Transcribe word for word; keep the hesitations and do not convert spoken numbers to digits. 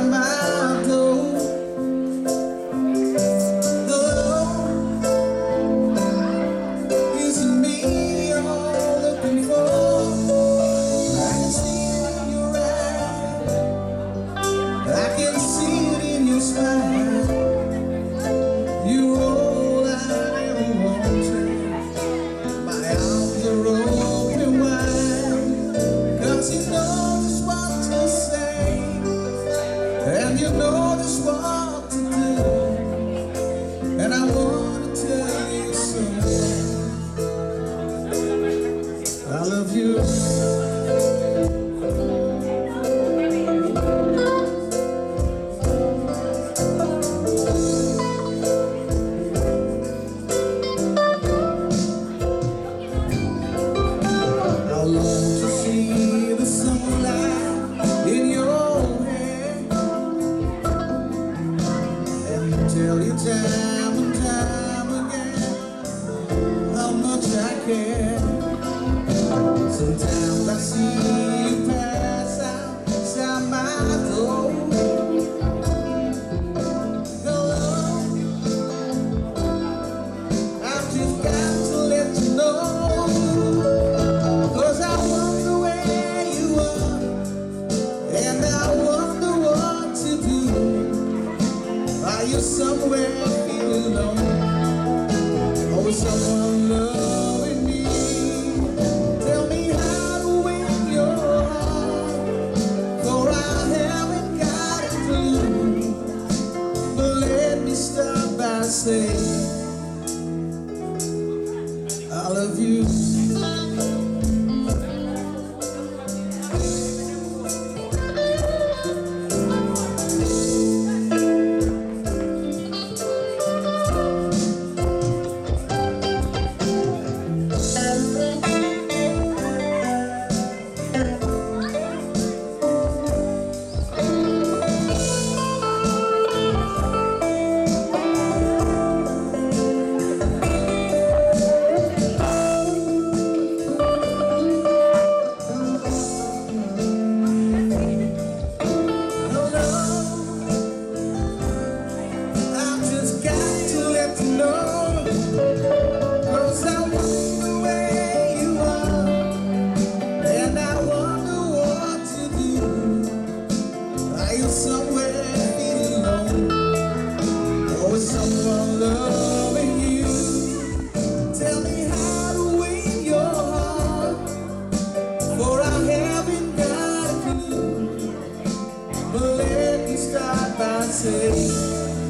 outside my door. The Lord isn't me you're looking for. I can see it in your eyes, I can see it in your smile. You're all I ever wanted. My arms are open wide, 'cause you know just what to say, and you know just what to do, and I wanna tell you so. I love you. I long to see the sunlight in your hair, and tell you time and time again how much I care. Sometimes I see you pass outside my door. Hello, I've just got to let you know, 'cause I wonder where you are, and I wonder what to do. Are you somewhere feeling alone, or is someone loving me? Tell me how to win your heart, for I haven't got a clue. But let me start by saying I love you. Somewhere feeling alone, or with someone loving you. Tell me how to win your heart, for I haven't got a clue. But let me start by saying